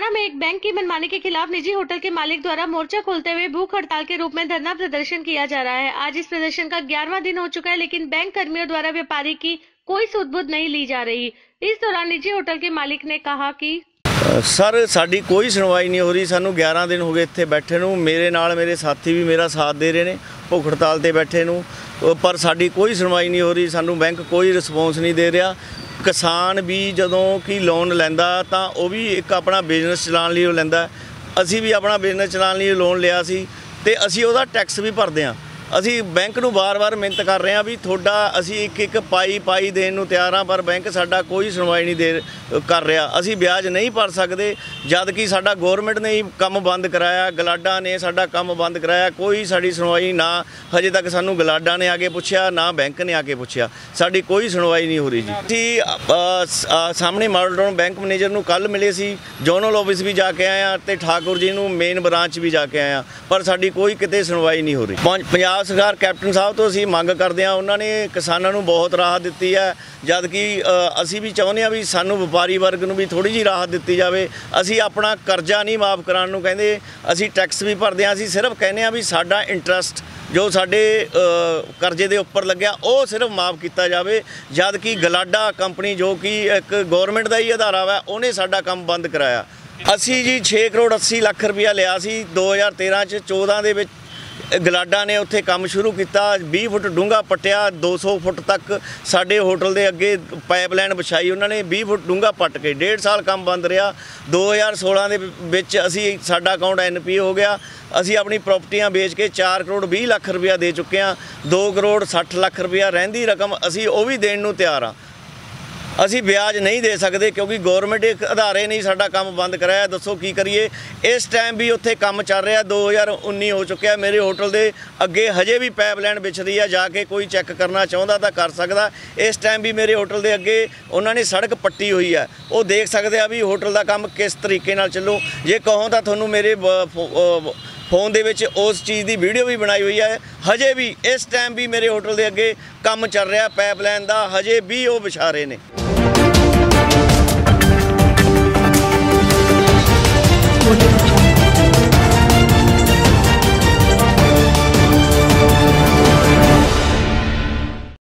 में एक बैंक की मनमानी के खिलाफ निजी होटल के मालिक द्वारा मोर्चा खोलते हुए भूख हड़ताल के रूप में धरना प्रदर्शन किया जा रहा है। आज इस प्रदर्शन का 11वां दिन हो चुका है, लेकिन बैंक कर्मियों द्वारा व्यापारी की कोई सुध-बुध नहीं ली जा रही। इस दौरान निजी होटल के मालिक ने कहा कि सर साडी कोई सुनवाई नहीं हो रही। सानू 11 दिन हो गए इत्थे बैठे नूं। मेरे नाल मेरे साथी भी मेरा साथ दे रहे ने भुख हड़ताल ते बैठे नूं, पर साडी कोई सुनवाई नहीं हो रही। सानू बैंक कोई रिस्पॉन्स नहीं दे रहा। किसान भी जदों कि लोन लैंदा तां ओह भी एक अपना बिजनेस चलाउण लई लैंदा। असीं भी अपना बिजनेस चलाउण लई लोन लिया सी ते असीं ओहदा टैक्स भी भरदे हां। असीं बैंक नूं बार-बार मिहनत कर रहे हैं भी थोड़ा असीं एक पाई देण नूं तैयार हां, पर बैंक साडा कोई सुनवाई नहीं दे कर रहा। असीं ब्याज नहीं भर सकदे, जद कि साडा गौरमेंट ने ही काम बंद कराया, गलाडा ने साडा काम बंद कराया। कोई साडी सुनवाई ना, हजे तक सानूं गलाडा ने आके पुछया ना बैंक ने आके पुछया। साडी कोई सुनवाई नहीं हो रही जी। असीं सामने मॉडल टाउन बैंक मैनेजर नूं कल मिले सी, जोनल ऑफिस भी जाके आए हैं ते ठाकुर जी नूं मेन ब्रांच भी जाके आए हैं, पर साडी कोई किते सुनवाई नहीं हो रही। पंजाब सरकार कैप्टन साहब तो असीं मंग करदे हां, उन्होंने किसानां नूं बहुत राहत दित्ती है, जद कि असीं भी चाहुंदे हां भी सानूं व्यापारी वर्ग नूं भी थोड़ी जी राहत दित्ती जावे। असीं अपना कर्जा नहीं माफ़ कराउण नूं कहंदे, असीं टैक्स भी भरदे हां। असीं सिर्फ कहने हां भी साडा इंटरस्ट जो साडे कर्जे दे उपर लग्या वो सिर्फ माफ़ किया जाए, जद कि गलाडा कंपनी जो कि एक गौरमेंट का ही अदारा वा उन्हें साडा काम बंद कराया। असीं जी 6 करोड़ 80 लख रुपया लिया सी 2013 च। 14 दे विच गलाडा ने उत्थे काम शुरू किया, 20 फुट डूंगा पट्टिया, 200 फुट तक साडे होटल के अगे पाइपलाइन विछाई उन्होंने, 20 फुट डूंगा पट के 1.5 साल काम बंद रहा। 2016 दे विच असीं साडा अकाउंट NPA हो गया। असीं अपनी प्रॉपर्टियां बेच के 4 करोड़ 20 लख रुपया दे चुके हैं। 2 करोड़ 60 लख रुपया रहिंदी रकम असीं वो भी देण नूं तैयार हाँ। असीं ब्याज नहीं दे सकते क्योंकि गौरमेंट एक अदारे नहीं साडा काम बंद कराया। दसो की करिए। इस टाइम भी उत्थे काम चल रहा, 2019 हो चुका। मेरे होटल के अगे हजे भी पाइपलाइन बिछ रही है, जाके कोई चैक करना चाहता तो कर सकता। इस टाइम भी मेरे होटल के अगे उन्होंने सड़क पट्टी हुई है, वो देख सकते हैं भी होटल का काम किस तरीके नाल चलो। जे कहो तो तुहानूं मेरे फोन दे विच उस चीज़ की वीडियो भी बनाई हुई है। हजे भी इस टाइम भी मेरे होटल के अगे काम चल रहा पाइपलाइन का, हजे भी वो विछा रहे हैं।